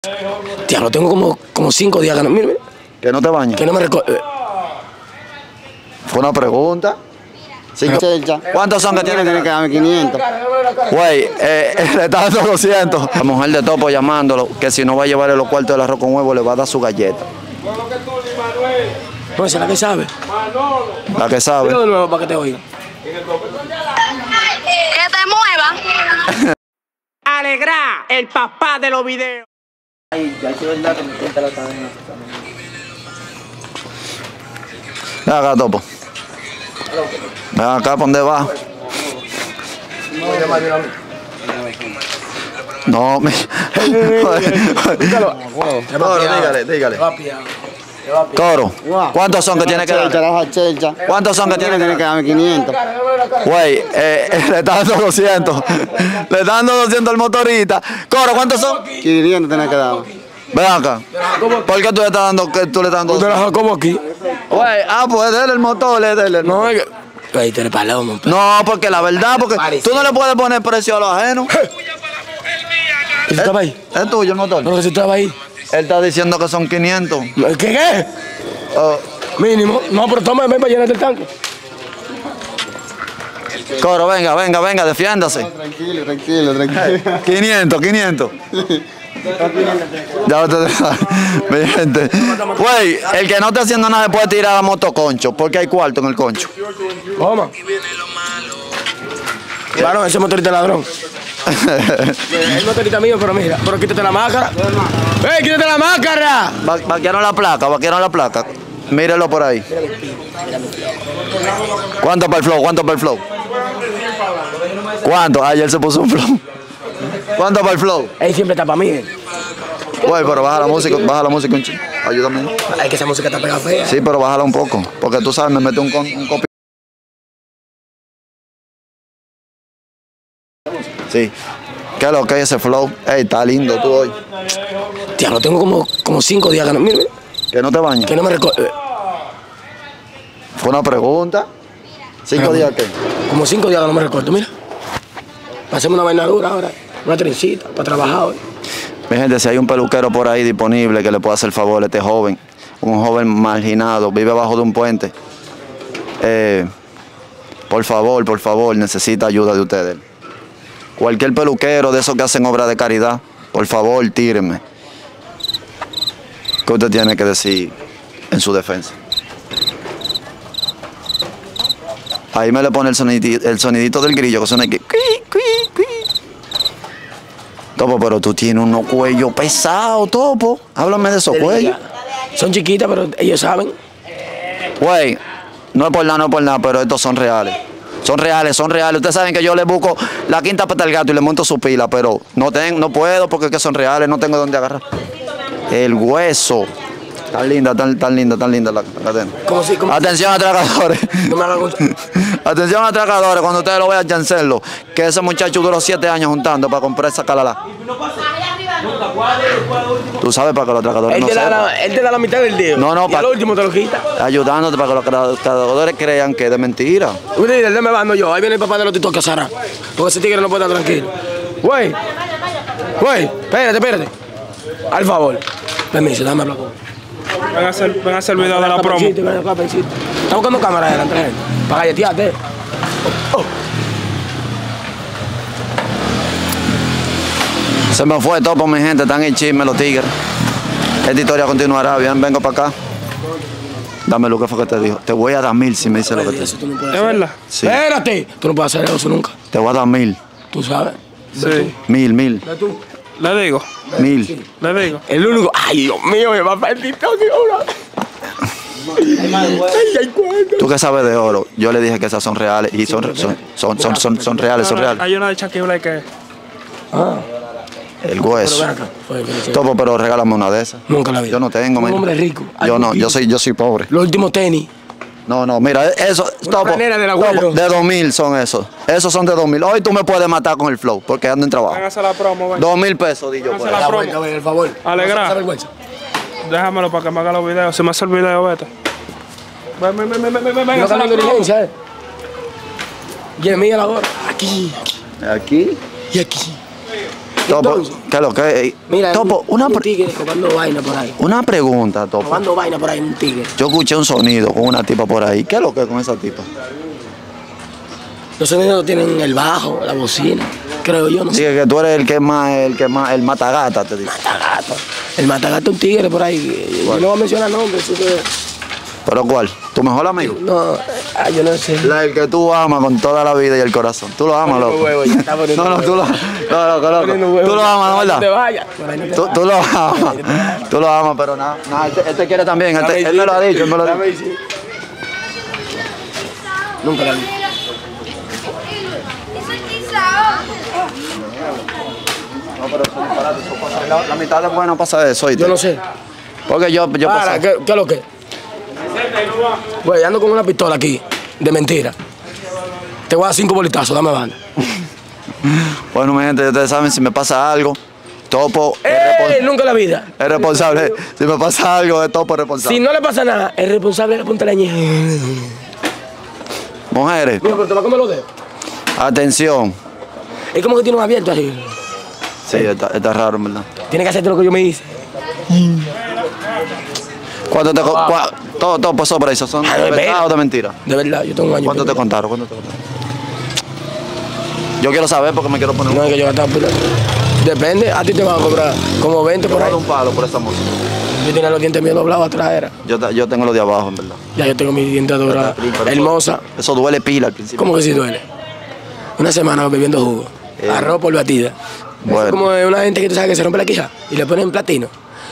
Diablo, tengo como 5 días que no. Mira, mira. ¿Que no te bañes? Que no me recuerdo. Fue una pregunta. ¿Cuántos son que tiene? Tiene que darme 500. Güey, le está dando 200. La mujer de Topo llamándolo, que si no va a llevarle los cuartos del arroz con huevo, le va a dar su galleta. No, esa es la que sabe. La que sabe. Dilo de nuevo para que te oiga. Que te mueva. Alegra, el papá de los videos. Ven acá, Topo. Ven acá, ¿por dónde va? No, me... Coro, dígale. Coro, ¿cuántos son que tiene que dar? ¿Cuántos son que tiene que dar? darme 500. Güey, le está dando 200. Le está dando 200 al motorista. Coro, ¿cuántos son? 500 tiene que darme. Ven acá. ¿Por qué tú le estás dando, que tú le estás dando ¿Usted la 200? Jacobo aquí? Güey, pues déle el motor, déle. No, es que... Ahí te le palomo. No, porque la verdad, porque tú no le puedes poner precio a los ajenos. ¿Tú estabas ahí? Es tuyo el motor. No, que si estaba ahí. Él está diciendo que son 500. ¿Qué? Oh, Mínimo. No, pero toma, ven para llenarte el tanque. Coro, venga, defiéndase. Tranquilo. 500. Ya ustedes saben. Mi gente. Güey, el que no está haciendo nada puede tirar a motoconcho, porque hay cuarto en el concho. Toma. Claro, ese motorista ladrón. El motorista mío, pero mira, pero quítate la máscara. ¡Ey, quítate la máscara! Vaquearon la placa. Mírelo por ahí. ¿Cuánto para el flow? ¿Cuánto? Ayer se puso un flow. ¿Cuánto para el flow? Él siempre está para mí. Güey, pero baja la música un chico. Ayúdame. Es que esa música está pegada fea. Sí, pero bájala un poco. Porque tú sabes, me mete un copy. Sí. ¿Qué es lo que es ese flow? Ey, está lindo tú hoy. Diablo, tengo como 5 días que no. Mira, mira. ¿Que no te bañes? Que no me recuerdo. Fue una pregunta. ¿5 días qué? Como 5 días que no me recuerdo, mira. Hacemos una vaina dura ahora. Una trencita para trabajar hoy. Mi gente, si hay un peluquero por ahí disponible que le pueda hacer favor a este joven, un joven marginado, vive abajo de un puente, por favor, necesita ayuda de ustedes. Cualquier peluquero de esos que hacen obra de caridad, por favor, tírenme. ¿Qué usted tiene que decir en su defensa? Ahí me le pone el sonidito del grillo, que suena aquí. Topo, pero tú tienes unos cuellos pesados, Topo. Háblame de esos cuellos. Son chiquitas, pero ellos saben. Güey, no es por nada, pero estos son reales. Son reales. Ustedes saben que yo le busco la quinta pata al gato y le monto su pila, pero no puedo porque es que son reales, no tengo dónde agarrar. El hueso. Tan linda la cadena. Atención, atracadores. No me hagan mucho. Atención, atracadores, cuando ustedes lo vean, chancenlo. Que ese muchacho duró 7 años juntando para comprar esa calala. Tú sabes para que los atracadores no sepan. Él te da la mitad del día. No, y al último te lo quita. Ayudándote para que los atracadores crean que es de mentira. Un líder, déjame bando yo. Ahí viene el papá de los titos que Sara. Porque ese tigre no puede estar tranquilo. Güey, espérate. Al favor. Permiso, dame hablar con. Ven a hacer el video de la promo. Está buscando cámaras delante de él. Para galletearte. Se me fue todo por mi gente, están en chisme los tigres. Esta historia continuará, bien, vengo para acá. Dame lo que fue que te dijo. Te voy a dar 1000 si me dice lo que te dijo. ¿Es verdad? Sí. Espérate. Tú no puedes hacer eso nunca. Te voy a dar 1000. Tú sabes. Sí. 1000. Le digo. 1000. Le digo. El único. Ay, Dios mío, me va a perder todo. Tú que sabes de oro, yo le dije que esas son reales y son reales. Hay una de Shaquille que... El hueso. Topo, pero regálame una de esas. Nunca la vi. Yo no tengo, Un mira. hombre rico. Yo no, yo soy pobre. Los últimos tenis. No, mira, eso, Topo, franela del Topo, abuelo. de 2000 son esos. Esos son de 2000. Hoy tú me puedes matar con el flow, porque ando en trabajo. Ven a hacer la promo, ven. 2000 pesos, di yo. Ven a Pues. hacer la promo. Por favor. Alegra. Esa vergüenza. Déjamelo para que me haga los videos. Si me hace el video, vete. Ven, No a hacer la cambiando promo. diligencia, Y es mía la gorra. Aquí. Aquí. Y aquí. Topo, Entonces, ¿qué es lo que? mira, Topo, un tigre robando vaina por ahí. una pregunta, Topo. Robando vaina por ahí, un tigre. Yo escuché un sonido con una tipa por ahí. ¿Qué es lo que es con esa tipa? Los sonidos tienen el bajo, la bocina. Creo yo, no sé. Dice que tú eres el matagata, te dice. Matagato. El matagato es un tigre por ahí. Yo no voy a mencionar nombres. ¿Pero cuál? ¿Tu mejor amigo? No, yo no sé. El que tú amas con toda la vida y el corazón. Tú lo amas, loco. Huevo, ya está poniendo No, tú lo amas, ¿no, verdad? No te vayas. Tú lo amas. Tú lo amas, pero nada. Este quiere también. Él me lo ha dicho, él me lo ha dicho. Nunca la vi. No, pero eso disparate, eso pasa. La mitad de bueno pasa eso, ¿oíste? Yo no sé. Porque yo Para, pasé. ¿qué es lo que? Güey, ando con una pistola aquí, de mentira. Te voy a dar 5 bolitazos, dame banda. Bueno, mi gente, ustedes saben, si me pasa algo, Topo Nunca en la vida. es responsable. Si me pasa algo, de Topo es responsable. Si no le pasa nada, el responsable es la punta de la ñeja. Mujeres, Mira, pero te va a comer los dedos. atención. Es como que tiene un abierto así. Sí, está raro, en verdad. Tienes que hacerte lo que yo me hice. ¿Cuánto te todo pasó por eso? ¿Son de verdad o de mentira? De verdad, yo tengo un año. ¿Cuánto te contaron? ¿Cuánto te contaron? Yo quiero saber porque me quiero poner No es que yo gastaba pila. Depende, a ti te van a cobrar como 20 por ahí. un palo por esa música. Yo tenía los dientes míos doblados atrás, era. Yo tengo lo de abajo, en verdad. Ya yo tengo mis dientes dorados. Hermosa. Eso duele pila al principio. ¿Cómo que sí duele? Una semana bebiendo jugo. Arroz por batida. Bueno. Es como una gente que tú sabes que se rompe la quija y le ponen platino.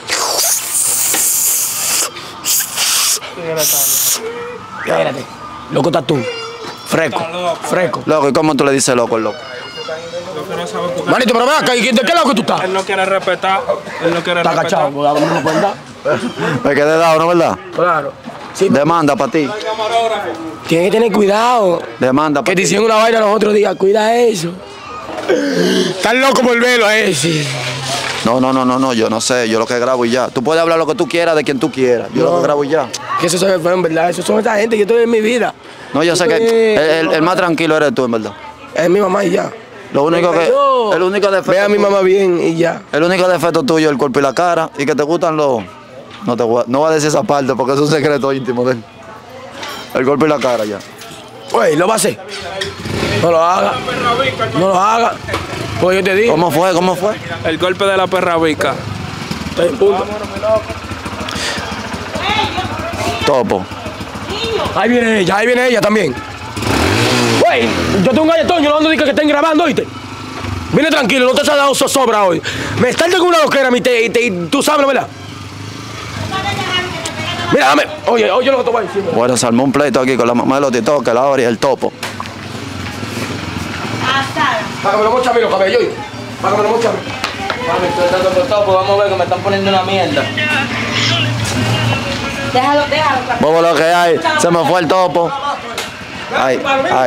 Espérate. Loco estás tú. Fresco. Fresco. Loco, ¿y cómo tú le dices loco al loco? Lo que no sabe porque Manito, pero ven acá, ¿y de qué lado que tú estás? él no quiere respetar. Él no quiere Está respetar. cachado, porque a lo mejor no pueden dar. Me quedé dado, ¿no verdad? Claro. Sí, Demanda para ti. tienes que tener cuidado. Demanda Que para te ti. hicieron una vaina los otros días, cuida eso. Estás loco por verlo a ese. No, yo no sé, yo lo que grabo y ya. Tú puedes hablar lo que tú quieras de quien tú quieras. Yo lo que grabo y ya. Que eso se fue en verdad, eso son esta gente, yo estoy en mi vida. No, yo sé que el más tranquilo eres tú, en verdad. Es mi mamá y ya. Lo único que. Yo, El único defecto. ve a mi mamá bien y ya. El único defecto tuyo es el cuerpo y la cara. Y que te gustan los. No voy a decir esa parte porque es un secreto íntimo de él. El cuerpo y la cara ya. Oye, lo va a hacer. No lo haga. No lo haga. Pues yo te digo. ¿Cómo fue? ¿Cómo fue? El golpe de la perra bica. Estoy en punto. Topo. Ahí viene ella también. Güey, yo tengo un galletón, yo no ando de que estén grabando, ¿oíste? Viene tranquilo, no te has dado zozobra hoy. Me estás con una loquera, y tú sabes, ¿verdad? Mira, dame. Oye, lo que te voy a decir. Bueno, se armó un pleito aquí con la mamá de los titoques, la Ori y el Topo. Para que me lo mocha a mí los cabellos, ¿oíste? Para que me lo mocha a mí. Mami, estoy dando por todo, pues vamos a ver que me están poniendo una mierda. Déjalo. Vamos lo que hay, se me fue el Topo. Ay.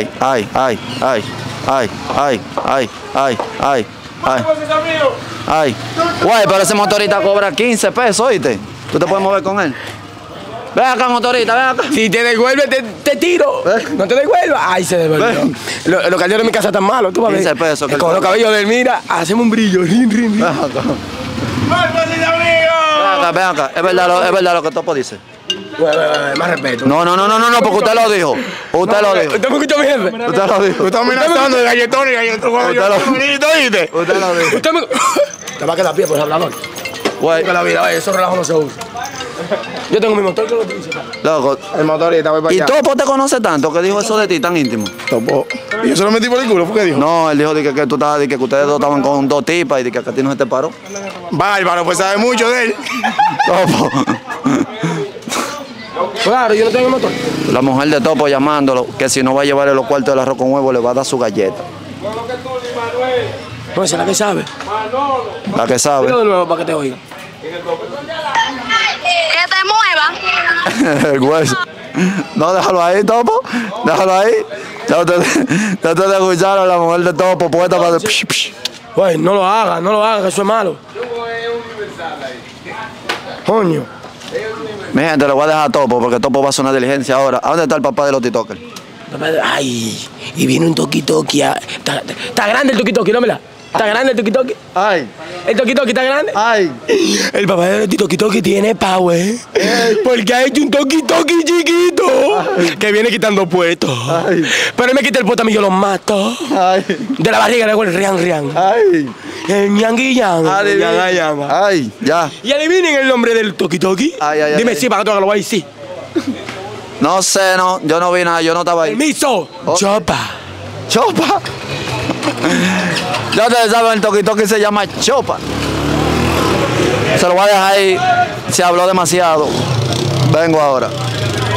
Guay, pero ese motorista cobra 15 pesos, ¿oíste? ¿Tú te puedes mover con él? Ven acá, motorista, ven acá. Si te devuelve, te tiro. No te devuelva. Ay, se devolvió. Los calderos de mi casa están malos, tú vas a ver. 15 pesos, que Con los cabellos de él, mira, hacemos un brillo. Ven acá. Es verdad lo que Topo dice. Más respeto. No, porque usted lo dijo. Usted lo dijo. ¿Usted me escuchó, mi jefe? Usted lo dijo. Usted amenazando de galletón y galletón. Usted lo dijo. Usted me... Te va a quedar pie por el hablador. Güey, Que la vida, oye, esos relajos no se usa. Yo tengo mi motor que lo utilizo. loco. El motorista, voy para ¿Y allá. Topo te conoce tanto que dijo eso de ti tan íntimo? Topo. ¿Y yo se lo metí por el culo? ¿Por qué dijo? No, él dijo de que tú estabas, de que ustedes dos estaban con dos tipas y de que a ti no se te paró. Bárbaro, pues sabe mucho de él. Topo. Claro, yo no tengo motor. La mujer de Topo llamándolo, que si no va a llevarle los cuartos del arroz con huevo, le va a dar su galleta. No, esa es la que sabe. La que sabe. Dilo de nuevo para que te oiga. Que te mueva. El hueso. No, déjalo ahí, Topo. Déjalo ahí. Ya ustedes escucharon a la mujer de Topo puesta para... Güey, no lo haga, que eso es malo. Coño. Mi gente, le voy a dejar a Topo porque Topo va a hacer una diligencia ahora. ¿A dónde está el papá de los titokers? Ay, y viene un toqui-toqui. Está grande el toqui-toqui, ¿no, mira? ¿Está grande el toki-toki? Ay, ¿El toki-toki está grande? ay. El papá del toki-toki tiene power. Porque ha hecho un toki-toki chiquito. Que viene quitando puestos. Ay. Pero él me quita el puesto a mí, yo lo mato. Ay. De la barriga le hago el rian. Ay. El ñanguillan. Adivinen. Ay, ya. Y adivinen el nombre del toki-toki. Ay, ay, Dime ay. sí, para que tú hagas lo voy a decir. No sé, no. Yo no vi nada, yo no estaba ahí. Permiso. Oh. Chopa. Chopa. Ya ustedes saben, el toki-toki se llama Chopa. Se lo voy a dejar ahí. Se habló demasiado. Vengo ahora.